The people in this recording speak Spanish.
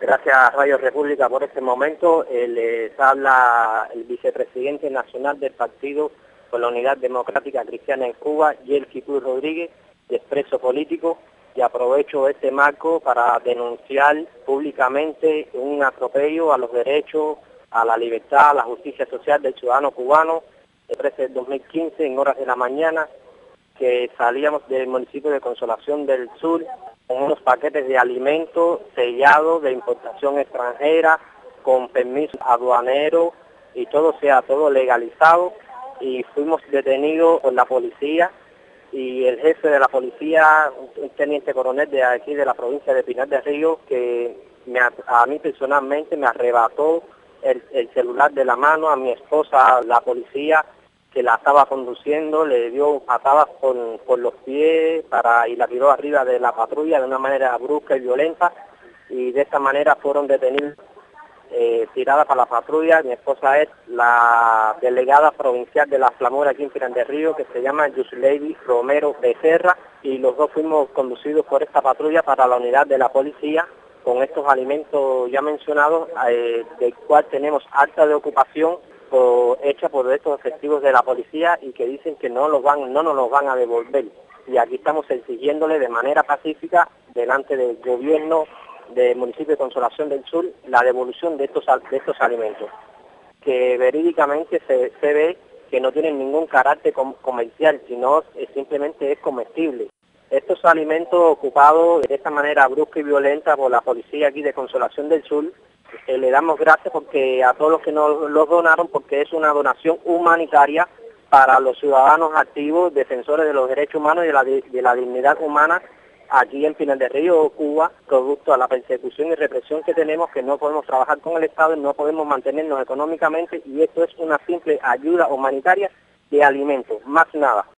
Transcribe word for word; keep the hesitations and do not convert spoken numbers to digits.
Gracias a Radio República por este momento. Eh, les habla el vicepresidente nacional del Partido por la Unidad Democrática Cristiana en Cuba, Yelki Cruz Rodríguez, de Expreso Político, y aprovecho este marco para denunciar públicamente un atropello a los derechos, a la libertad, a la justicia social del ciudadano cubano, el trece del dos mil quince, en horas de la mañana, que salíamos del municipio de Consolación del Sur con unos paquetes de alimentos sellados de importación extranjera, con permiso aduanero y todo sea todo legalizado, y fuimos detenidos por la policía, y el jefe de la policía, un teniente coronel de aquí de la provincia de Pinar del Río, que me, a mí personalmente me arrebató el, el celular de la mano, a mi esposa, la policía que la estaba conduciendo, le dio patadas por, por los pies para y la tiró arriba de la patrulla de una manera brusca y violenta, y de esta manera fueron detenidos, eh, tiradas para la patrulla. Mi esposa es la delegada provincial de la Flamura aquí en Pinar del Río, que se llama Yusleidi Romero Becerra, y los dos fuimos conducidos por esta patrulla para la unidad de la policía con estos alimentos ya mencionados, eh, del cual tenemos acta de ocupación Por, hecha por estos efectivos de la policía, y que dicen que no los van, no nos los van a devolver. Y aquí estamos exigiéndole de manera pacífica, delante del gobierno del municipio de Consolación del Sur, la devolución de estos, de estos alimentos, que verídicamente se, se ve que no tienen ningún carácter com comercial, sino es, simplemente es comestible. Estos alimentos ocupados de esta manera brusca y violenta por la policía aquí de Consolación del Sur, Eh, le damos gracias porque a todos los que nos los donaron, porque es una donación humanitaria para los ciudadanos activos, defensores de los derechos humanos y de la, de la dignidad humana aquí en Pinar del Río, Cuba, producto a la persecución y represión que tenemos, que no podemos trabajar con el Estado, no podemos mantenernos económicamente, y esto es una simple ayuda humanitaria de alimentos, más nada.